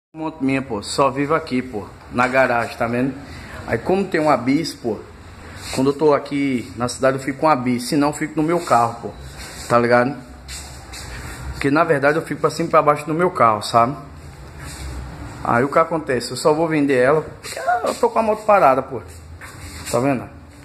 Moto minha, pô, só vivo aqui, pô, na garagem, tá vendo? Aí como tem uma bis, pô, quando eu tô aqui na cidade eu fico com a bis, se não eu fico no meu carro, pô, tá ligado? Porque na verdade eu fico pra cima e pra baixo no meu carro, sabe? Aí o que acontece? Eu só vou vender ela porque eu tô com a moto parada, pô, tá vendo?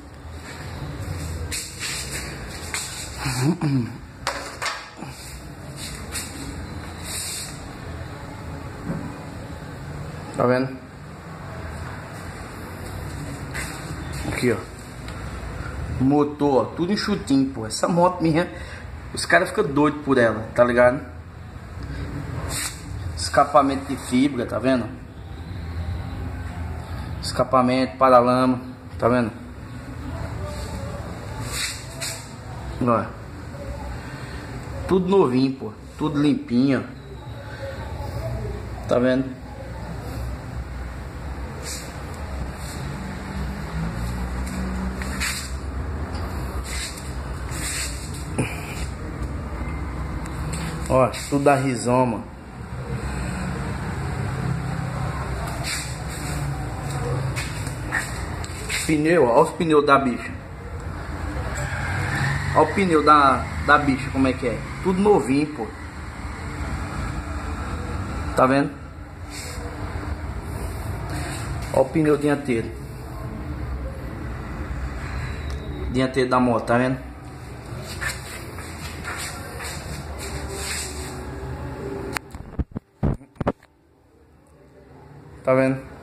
Tá vendo? Aqui, ó. Motor, ó, tudo enxutinho, pô. Essa moto minha, os caras ficam doidos por ela, tá ligado? Escapamento de fibra, tá vendo? Escapamento, paralama, tá vendo? Ó. Tudo novinho, pô. Tudo limpinho. Tá vendo? Ó, tudo da Rizoma. Pneu, ó os pneus da bicha. Ó o pneu da bicha, como é que é. Tudo novinho, pô. Tá vendo? Ó o pneu dianteiro. Dianteiro da moto, tá vendo? Tá vendo?